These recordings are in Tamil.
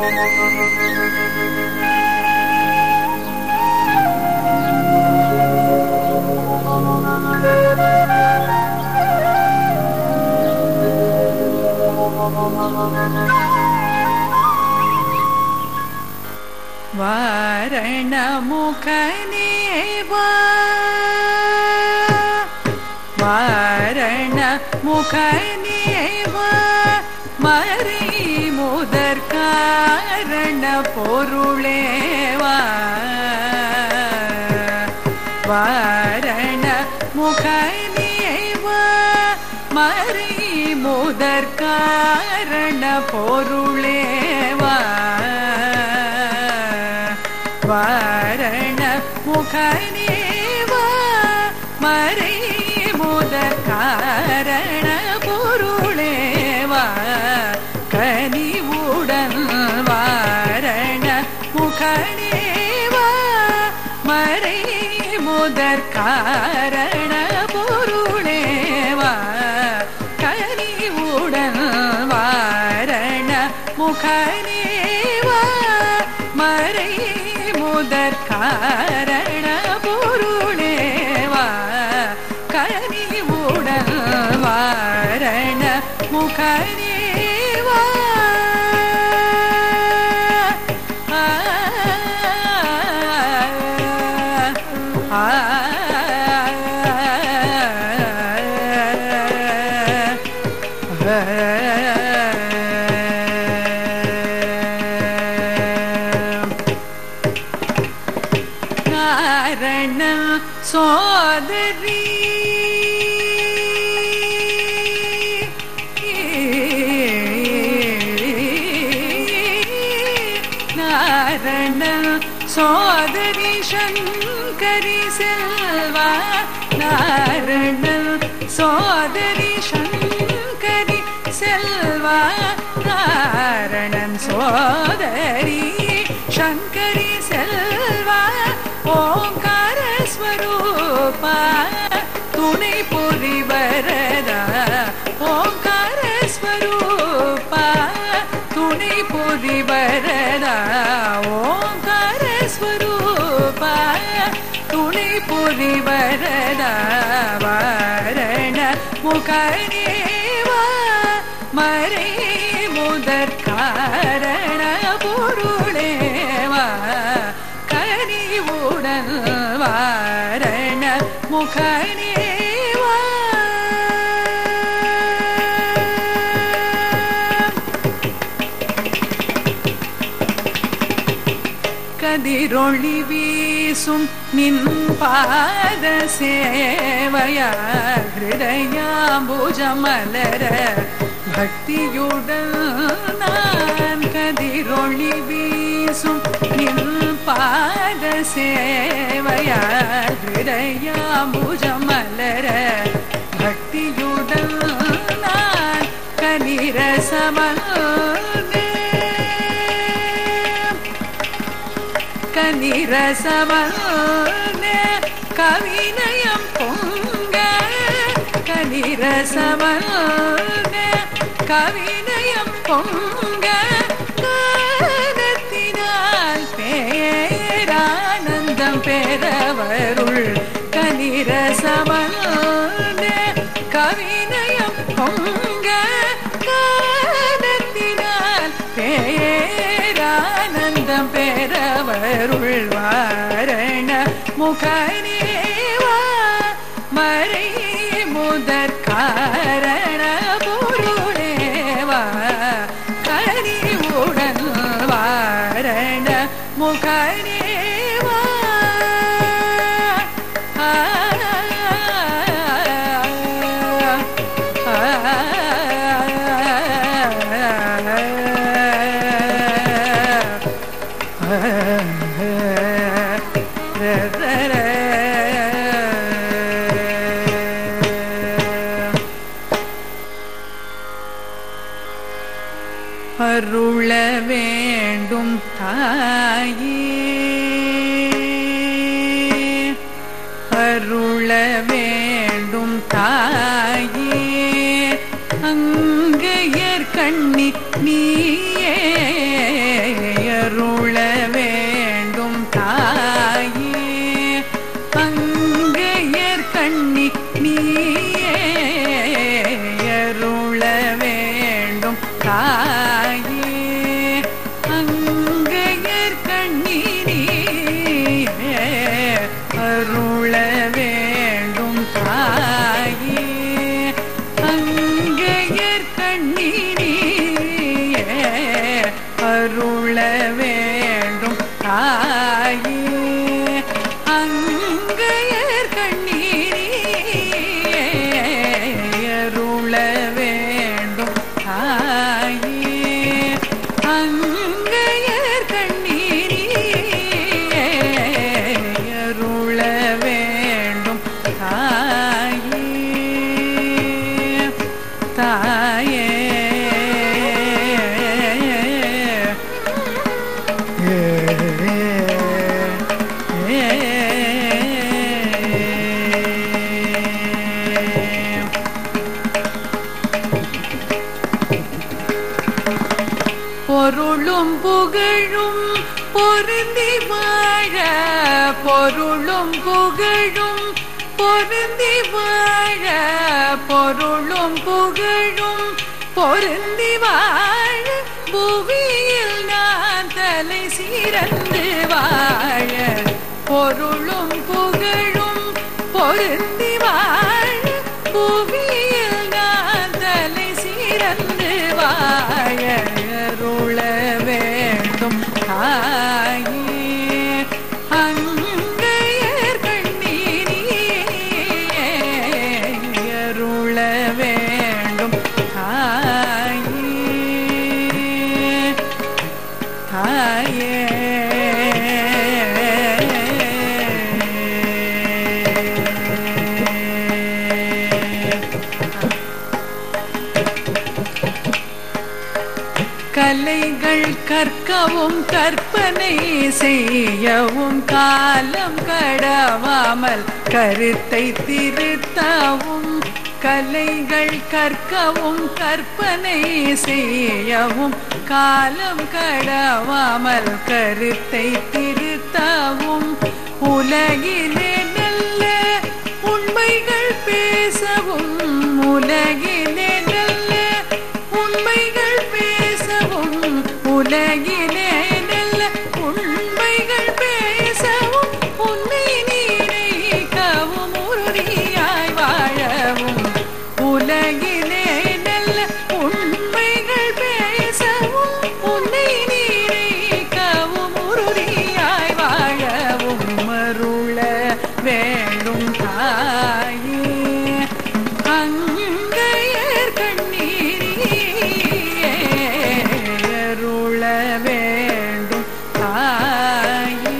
वारणमुखनेवा वारणमुखनेवा मरी मुदर्कारण पोरुळेवा वारणमुखनेवा मरी मुदर्कारण पोरुळेवा वारणमुखनेवा मरी मुदर्कारण पोरुळेवा कनिवुडन् वारणमुखनेवा मरी मुदर्कारण पोरुळेवा कनिवुडन् वारणमुखनेवा मरी मुदर्कारण पोरुळेवा कनिवुडन् वारणमुखनेवा नारायण सोदरी नारायण सोदरी शंकरी सेल्वा नारायण सोदरी शंकरी सेल्वा नारायण सोदरी शंकरी सेल्वा ओंकार स्वरूपा तुणै पुरी वरदा ओंकार स्वरूपा तुणै पुरी वरदा ओंकार स्वरूपा तुणै पुरी वरदा वारणमुखनेवा मरी मुदर्कारण पोरुळेवा कनिवुडन् वारणमुखनेवा कदिरोळि वीसुम् निन् पाद सेवया हृदयाम्बुजमलर भक्तियुडन् नान् कदिरोळि वीसुम् निन् पाद सेवया हृदयाम्बुजमलर भक्तियुडन् नान् कनिरसमल्ने कनिरसमल्ने कविनयं पोंग कनिरसमल्ने कविनयं पोंग कानत्तिनाल् पेरानन्दं पेरवरुள் कनिरसमल्ने कविनयं पोंग कानत्तिनाल् पेरानन्दं पेरवरुள் वारणमुखनेवा मरी मुदर्कारण पोरुळेवा कनिवुडन् वारणमुखनेवा அருள வேண்டும் தாயே அருள வேண்டும் தாயே அங்கையர் கண்ணி நீயே அங்கையர் கண்ணி நீயே அருள வேண்டும் தாயே அங்கையர் கண்ணி நீயே அருள வேண்டும் தாயே அங்கையர் கண்ணி நீயே அருள வேண்டும் தாயே அங்கையர் கண்ணீரே அருள வேண்டும் தாயே அங்கையர் கண்ணீரே அருள வேண்டும் தாயே தாயே பொருளும் புகழும் பொருந்தி வாழ பொருளும் புகழும் பொருந்தி வாழ பொருளும் புகழும் பொருந்தி வாழ புவியில் நான் தலை சிறந்து வாழ பொருளும் புகழும் பொருந்தி வாழ புவியில் நான் தலை சிறந்து வாழ அருள வேண்டும் தாயே அங்கையர் கண்ணீரே அருள வேண்டும் தாயே தாயே கலைகள் கற்கவும் கற்பனை செய்யவும் காலம் கடவாமல் கருத்தை திருத்தவும் கலைகள் கற்கவும் கற்பனை செய்யவும் காலம் கடவாமல் கருத்தை திருத்தவும் உலகிலே நல்ல உண்மைகள் பேசவும் உலகிலே நல்ல உண்மைகள் பேசவும் உலகிலே நல்ல உண்மைகள் பேசவும் உன்னை நினைக்கவும் உறுதியாய் வாழவும் உலகிலே நல்ல உண்மைகள் பேசவும் உன்னை நினைக்கவும் உறுதியாய் வாழவும் அருள வேண்டும் தாயே அங்கையர் கண்ணீரே அருள வேண்டும் தாயே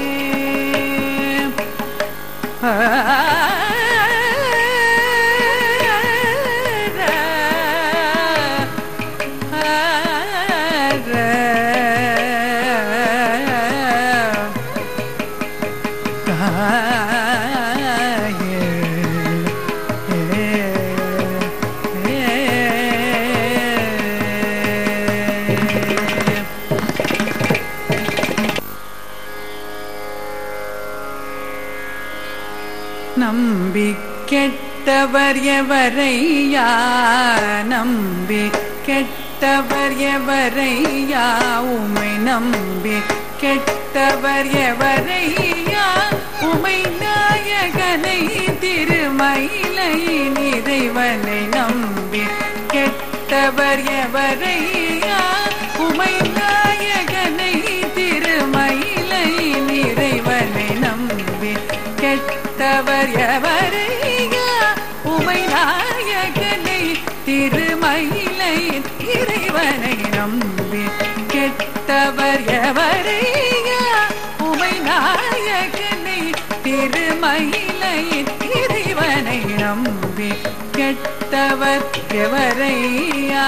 நம்பி கெட்டவர் எவரையா நம்பி கெட்டவர் எவரையா உமை நம்பி கெட்டவர் எவரையா உமை நாயகனை திருமயிலையின் இறைவனை நம்பி கெட்டவர் எவரையா உமை நாயகனை திருமயிலையின் இறைவனை நம்பி கெட்டவர் எவரையா உமை நாயகனை திருமயிலையின் இறைவனை நம்பி கெட்டவர் எவரையா உமை நாயகனை திருமயிலையின் இறைவனை நம்பி கெட்டவர் எவரையா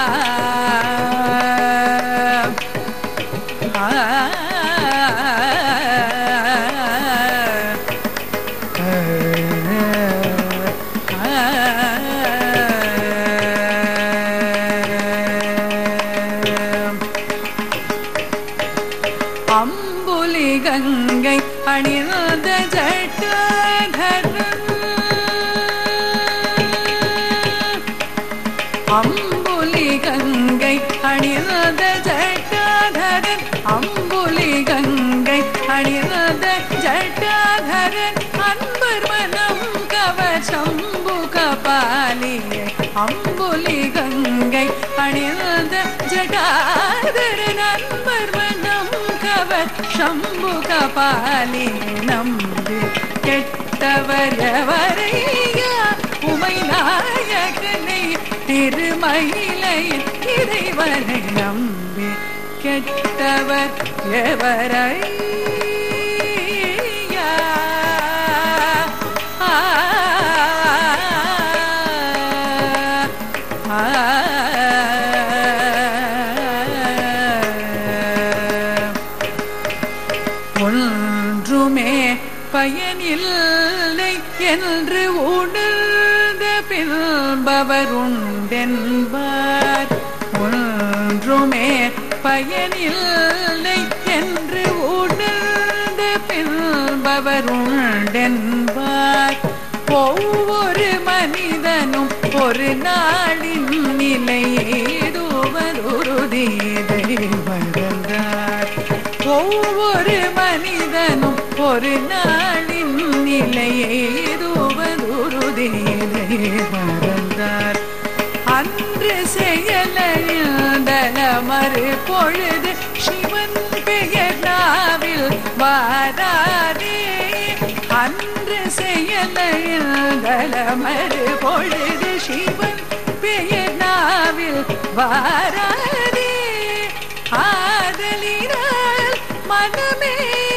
அம்புலி கங்கை அணிந்த ஜட்டாயுதம் शंभु कपाली नंबि केट्टवर एवरैया उमै नायकनै तिरुमयिलै इறைவனை नंबि केट्टवर एवरैया ஒன்றுமே பயனில்லை என்று உணர்ந்த பின்பவர் உண்டென்பார். ஒன்றுமே பயனில்லை என்று உணர்ந்த பின்பவர் உண்டென்பார். ஒவ்வொரு மனிதனும் ஒரு நாளின் நிலையேதுவதுருதியை மறந்தார். ஒவ்வொரு மனிதனும் ஒரு நாளின் நிலையேதுவதுருதியை மறந்தார். அன்று செயலிழந்தன மறு பொழுது சிவன் பெயர் நாவில் வாராதே. அன்று செயலிழந்தன மறு பொழுது சிவன் பெயர் நாவில் வாராதே. ஆதலினால் மனமே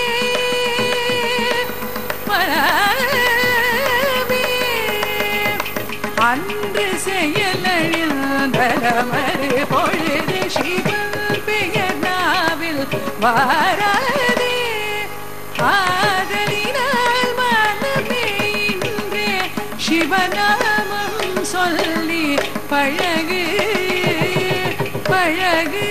அன்று செயலிழந்தமறு பொழுது சிவன் பெயர் நாவில் வாராதே. ஆதலினால் மனமே இன்றே சிவநாமம் சொல்லி பழகு பழகு.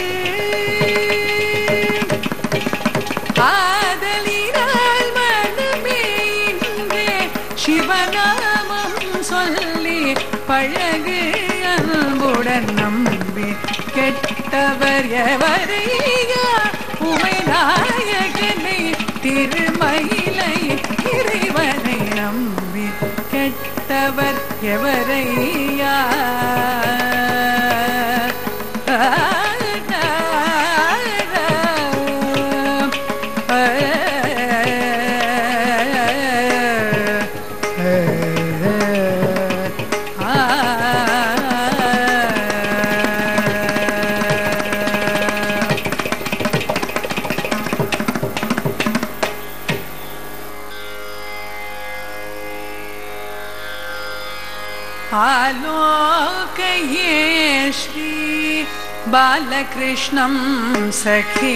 ஆதலினால் மனமே இன்றே சிவநாமம் சொல்லி பழகு. அன்புடன் நம்பி கெட்டவர் எவரையா உமை நாயகனை திருமயிலை இறைவனை நம்பி கெட்டவர் எவரையா. आलोकये श्री बालकृष्णं सखी.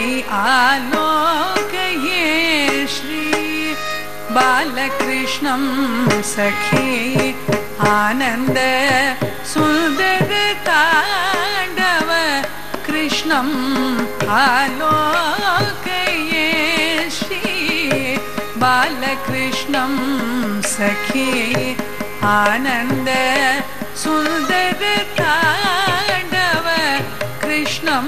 आलोकये श्री बालकृष्णं सखी. आनंद सुंदर तांडव कृष्णं. आलोकये श्री बालकृष्णं सखी. आनंद सुंदर तांडव कृष्णं.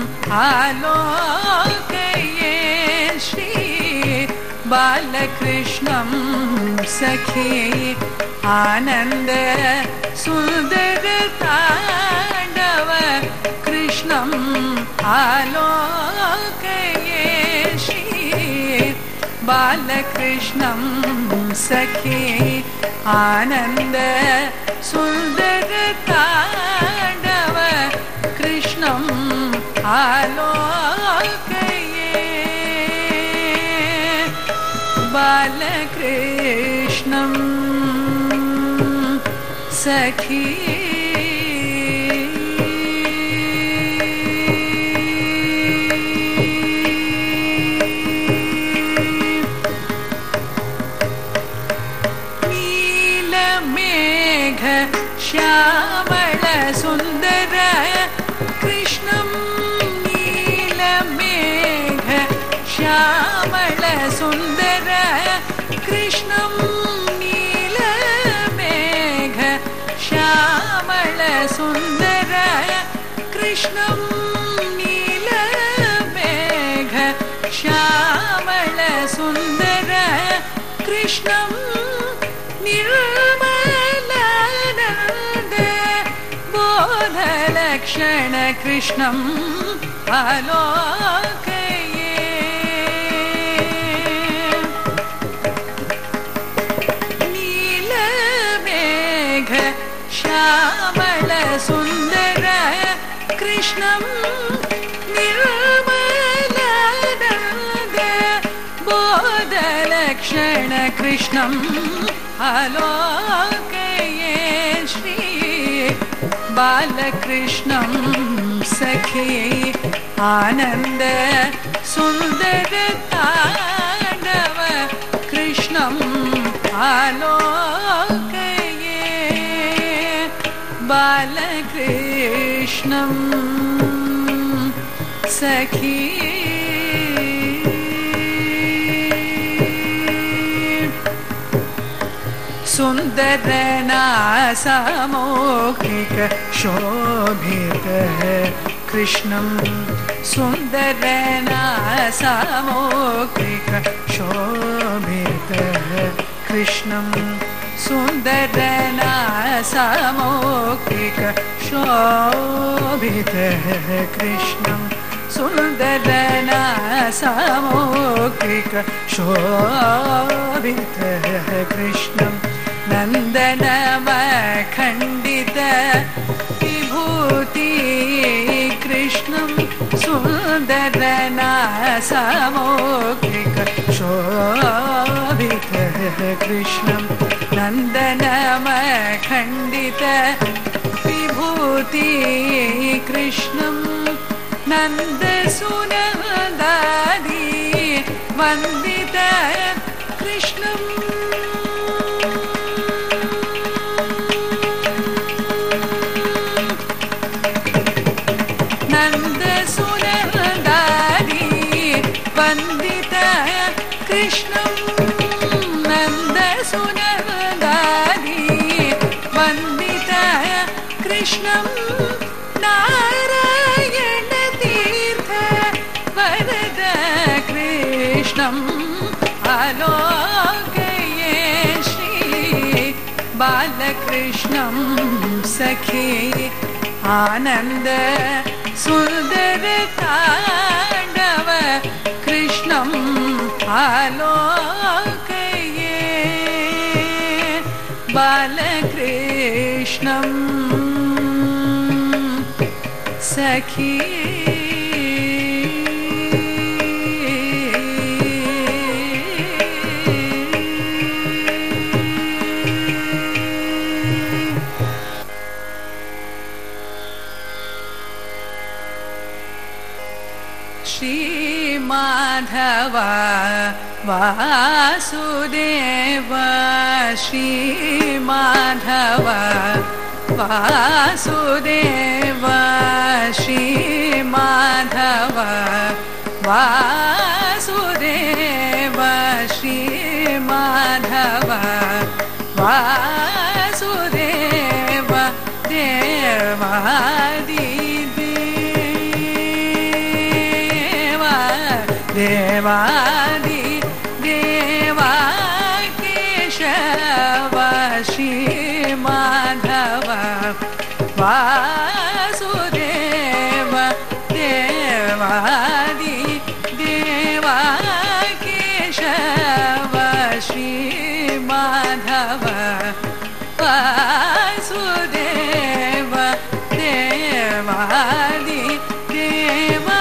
आलोकये श्री बालकृष्णं सखी. आनंद सुंदर तांडव कृष्णं. आलोकये श्री बालकृष्णं सखी. आनंद सुंदर तांडव कृष्णं. आलोकये बालकृष्णं सखी. श्यामल सुंदर कृष्णं. नीलमेघ श्यामल सुंदर कृष्णं. नीलमेघ श्यामल सुंदर कृष्णं. नीलमेघ श्यामल सुंदर कृष्णं. बोधलक्षण कृष्णं. आलोकये बालकृष्णं आलोकये श्री बालकृष्णं सखी आनन्द सुन्दर ताण्डव कृष्णं आलोकये बालकृष्णं सखी सुन्दर नासामौक्तिक शोभित कृष्णं सुन्दर नासामौक्तिक शोभित कृष्णं सुन्दर नासामौक्तिक शोभित कृष्णं सुन्दर नासामौक्तिक शोभित कृष्णं नन्दनमखण्डित विभूति कृष्णं सुन्दर नासामौक्तिक शोभित कृष्णं नन्दनमखण्डित विभूति कृष्णं नन्दसुनन्दादि वन्दित कृष्णं नन्दसुनन्दादि वन्दित कृष्णं नन्दसुनन्दादि वन्दित कृष्णं नारायणतीर्थ वरद कृष्णं आलोकये श्री बालकृष्णं सखी आनन्द सुन्दर ताण्डव कृष्णं आलोकये बालकृष्णं सखी श्रीमाधव वासुदेव श्रीमाधव वासुदेव श्रीमाधव वासुदेव श्रीमाधव वासुदेव देवादि देवादि देवा केशव श्रीमाधव वासुदेव देवादि देवा केशव श्रीमाधव वासुदेव देवादि देवा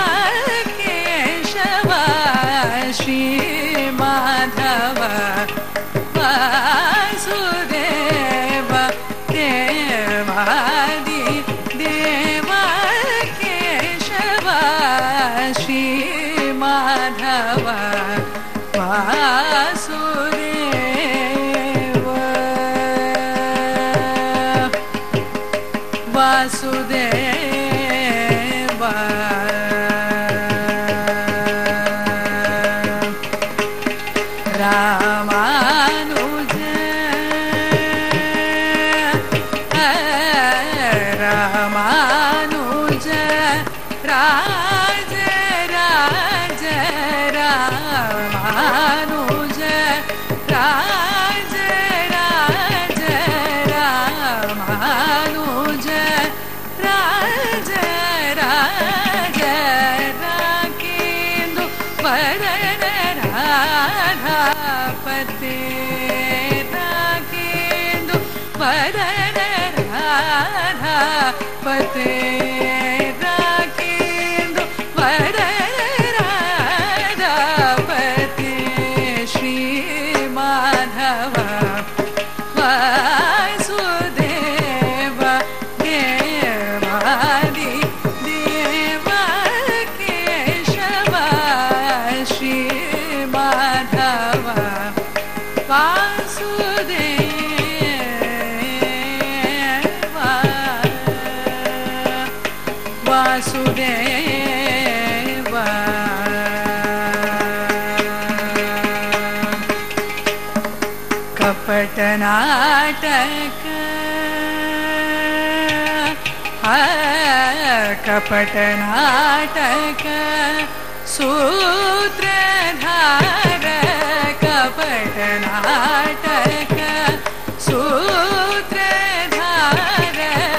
श्रीमाधव वासुदेव देवादि देवा केशव श्रीमाधव वासुदेव वासुदेव रामानुज रामानुज राज राज रामानुज राज राज रामानुज राज राज राकेन्दु वरद राधापते राकेन्दु वरद राधापते राकेन्दु वरद राधापते श्रीमाधव कपटनाटक कपटनाटक सूत्रधार कपटनाटक सूत्रधार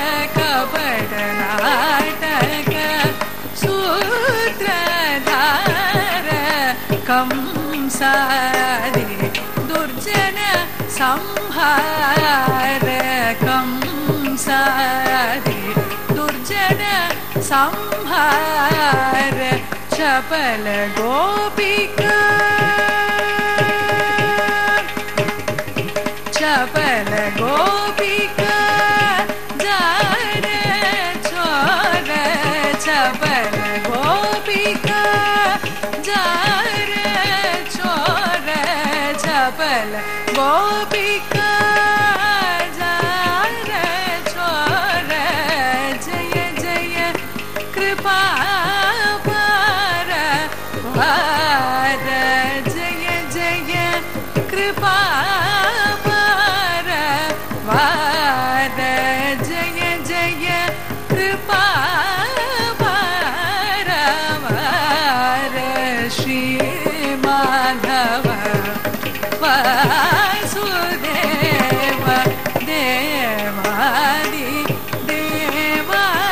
कपटनाटक सूत्रधार कंसादि दुर्जन संहार कंसादि दुर्जन संहार चपल गोपिका चपल गोपिका जार छोर चपल गोपिका जार छोर चपल गोपिका जार छोर जय जय कृपा पार जय जय कृपा पार जय जय कृपा पार श्री माधव वासुदेव देवादि देव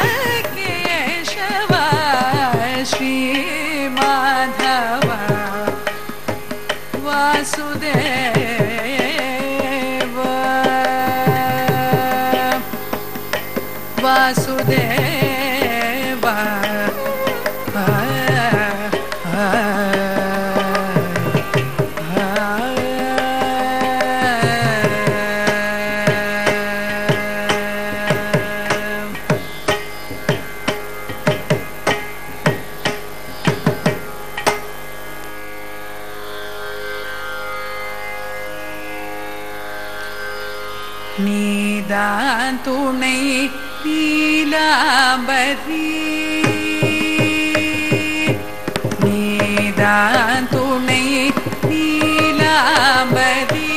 केशव श्री माधव वासुदेव वासुदेव நீதான் துணை நீலாம்பரி நீதான் துணை நீலாம்பரி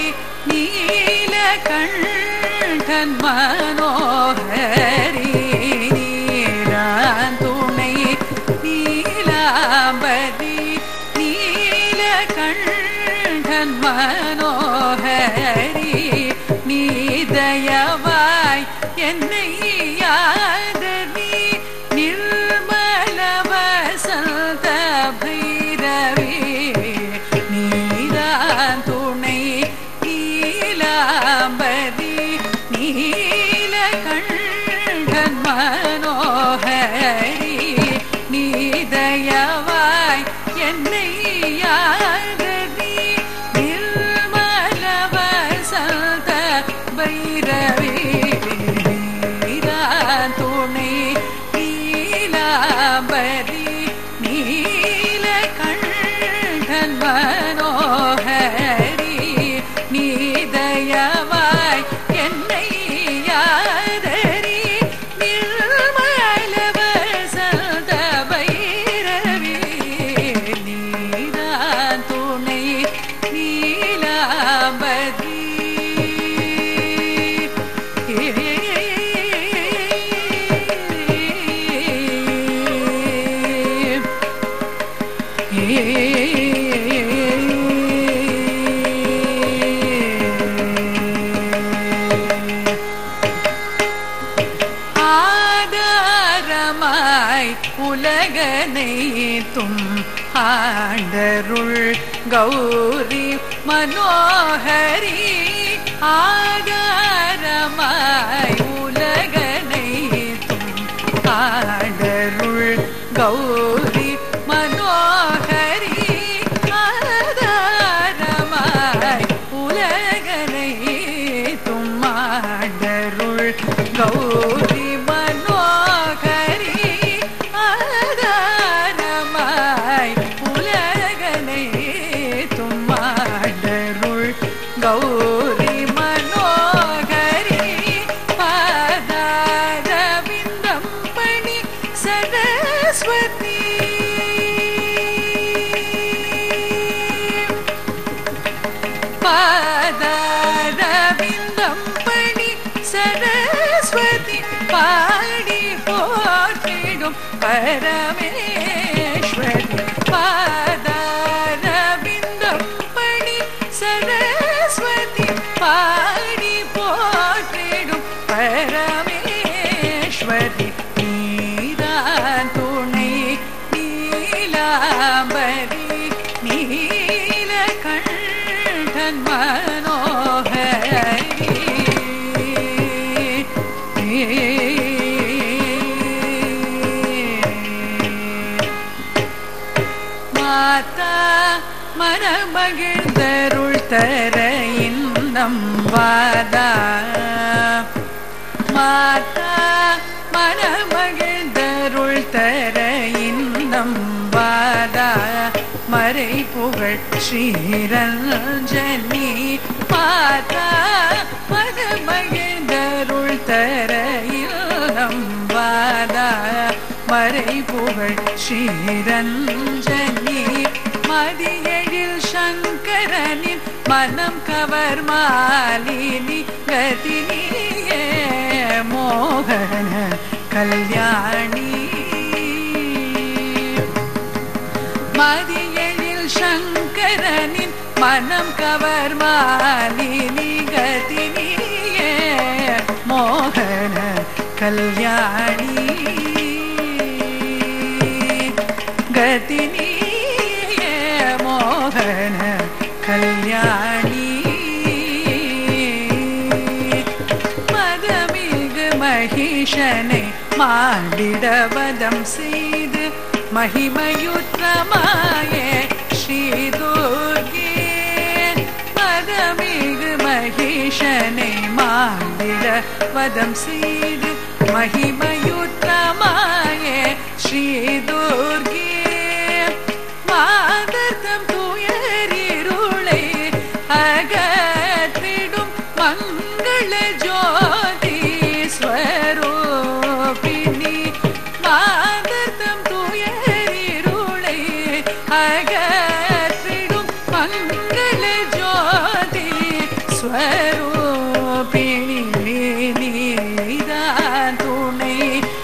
நீலகண்டன் மனோஹரி நீதான் துணை நீலாம்பரி நீலகண்டன் மனோஹரி நீ தயவாய் என்னை யாதரி நிர்மல வசந்த பைரவி நீதான் துணை நீலாம்பரி நீலகண்டன் மனோஹரி நீ தயவாய் என்னை யாதரி நிர்மல வசந்த பைரவி நீதான் துணை நீலாம்பரி நீலகண்டன் மனோஹரி நீ தயவாய் என்னை யாதரி நிர்மல வசந்த பைரவி நீதான் துணை நீலாம்பரி ஆதாரமாய் உலகனை தும் ஆண்டருள் கௌரி மனோஹரி ஆதாரமாய் உலகனை தும் ஆண்டருள் கௌரி மனோஹரி ஆதாரமாய் உலகனை தும் ஆண்டருள் கௌரி மனோஹரி ஆதாரமாய் உலகனை தும் ஆண்டருள் கௌரி மனோஹரி பாதாரவிந்தம் பணி சரஸ்வதி பாதாரவிந்தம் பரமேஸ்வரி பாதாரவிந்தம் பணி சரஸ்வதி பாடி போற்றிடும் பரமேஸ்வரி நீதான் துணை நீலாம்பரி நீலகண்டன் மனோகரி மாதா மனமகிழ்ந்தருள் தர இன்னம் வாதா மாதா மனமகிழ்ந்தருள் தர இன்னம் வாதா மறை புகழ் ஸ்ரீரஞ்சனி மாதா மனமகிழ்ந்தருள் தர இன்னம் வாதா மறை புகழ் ஸ்ரீரஞ்சனி மதியெழில் சங்கரனின் மனம் கவர் மாலினி கதினியே மோகன கல்யாணி மதியெழில் சங்கரனின் மனம் கவர் மாலினி கதினியே மோகன கல்யாணி கதினியே மோகன கல்யாணி மதமிகு மகிஷனை மாடிடவதம் செய்து மகிமையுற்றமாயே ஸ்ரீதுர்கே மதமிகு மகிஷனை மாடிடவதம் செய்து மகிமையுற்றமாயே ஸ்ரீதுர்கே மாதர்த்தம் துயரிருளை அகற்றிடும் மங்கள ஜோதி ஸ்வரூபிணி மாதர்த்தம் துயரிருளை அகற்றிடும் மங்கள ஜோதி ஸ்வரூபிணி நீதான் துணை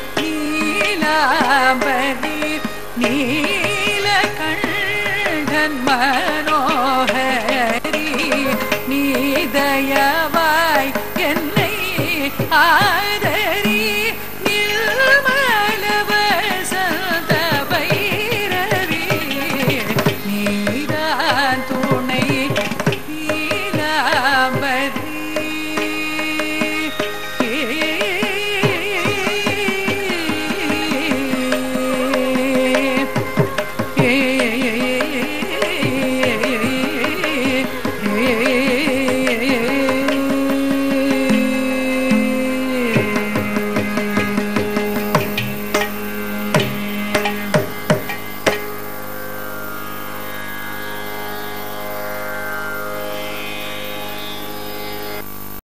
நீலாம்பரி நீலகண்டன் மனோகரி நீதயவாய் என்னை ஆர